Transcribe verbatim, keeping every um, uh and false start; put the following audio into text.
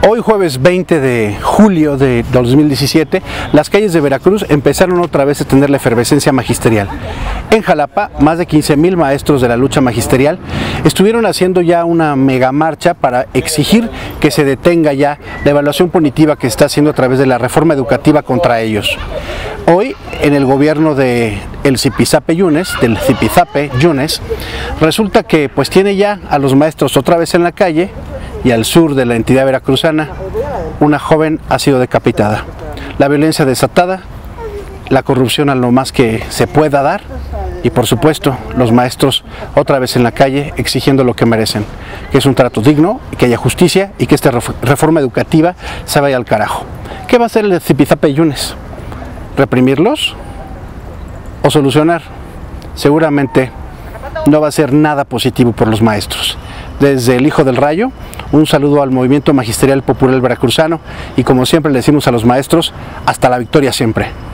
Hoy jueves veinte de julio de dos mil diecisiete, las calles de Veracruz empezaron otra vez a tener la efervescencia magisterial. En Jalapa, más de quince mil maestros de la lucha magisterial estuvieron haciendo ya una mega marcha para exigir que se detenga ya la evaluación punitiva que se está haciendo a través de la reforma educativa contra ellos. Hoy, en el gobierno de el Zipizape Yunes, del Zipizape Yunes, resulta que pues tiene ya a los maestros otra vez en la calle, y al sur de la entidad veracruzana, una joven ha sido decapitada. La violencia desatada, la corrupción a lo más que se pueda dar, y por supuesto los maestros otra vez en la calle exigiendo lo que merecen, que es un trato digno, que haya justicia y que esta reforma educativa se vaya al carajo. ¿Qué va a hacer el Zipizape Yunes? ¿Reprimirlos o solucionar? Seguramente no va a ser nada positivo por los maestros. Desde el Hijo del Rayo, un saludo al movimiento magisterial popular veracruzano y como siempre le decimos a los maestros, hasta la victoria siempre.